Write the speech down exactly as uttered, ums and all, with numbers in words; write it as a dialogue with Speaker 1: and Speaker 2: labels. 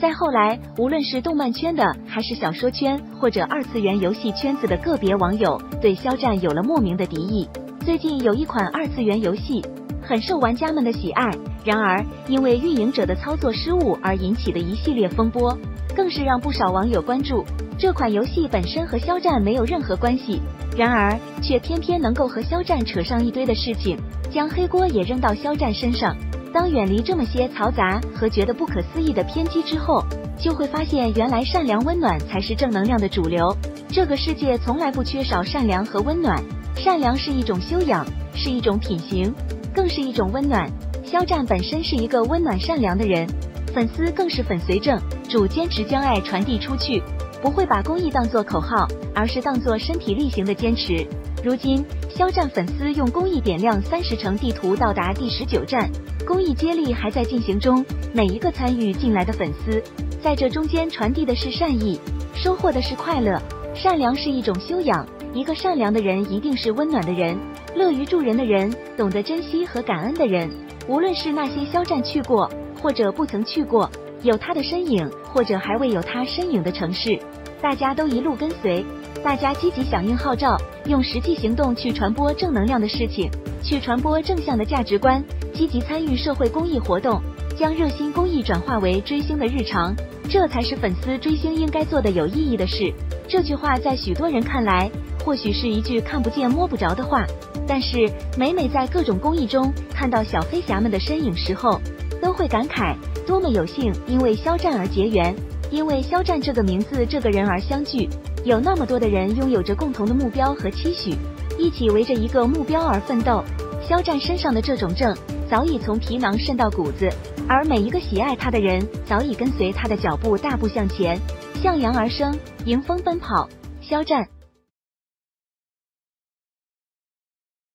Speaker 1: 再后来，无论是动漫圈的，还是小说圈或者二次元游戏圈子的个别网友，对肖战有了莫名的敌意。最近有一款二次元游戏很受玩家们的喜爱，然而因为运营者的操作失误而引起的一系列风波，更是让不少网友关注。这款游戏本身和肖战没有任何关系，然而却偏偏能够和肖战扯上一堆的事情，将黑锅也扔到肖战身上。当远离这么些嘈杂和觉得不可思议的偏激之后，就会发现原来善良温暖才是正能量的主流。这个世界从来不缺少善良和温暖，善良是一种修养，是一种品行，更是一种温暖。肖战本身是一个温暖善良的人，粉丝更是粉随正主，坚持将爱传递出去，不会把公益当作口号，而是当作身体力行的坚持。如今肖战粉丝用公益点亮三十城地图到达第十九站，公益接力还在进行中，每一个参与进来的粉丝在这中间传递的是善意，收获的是快乐。善良是一种修养，一个善良的人一定是温暖的人，乐于助人的人，懂得珍惜和感恩的人。无论是那些肖战去过或者不曾去过，有他的身影或者还未有他身影的城市，大家都一路跟随，大家积极响应号召，用实际行动去传播正能量的事情，去传播正向的价值观，积极参与社会公益活动，将热心公益转化为追星的日常，这才是粉丝追星应该做的有意义的事。这句话在许多人看来或许是一句看不见摸不着的话，但是每每在各种公益中看到小飞侠们的身影时候，都会感慨多么有幸因为肖战而结缘，因为肖战这个名字这个人而相聚，有那么多的人拥有着共同的目标和期许，一起围着一个目标而奋斗。肖战身上的这种正早已从皮囊渗到骨子，而每一个喜爱他的人早已跟随他的脚步大步向前，向阳而生，迎风奔跑。肖战。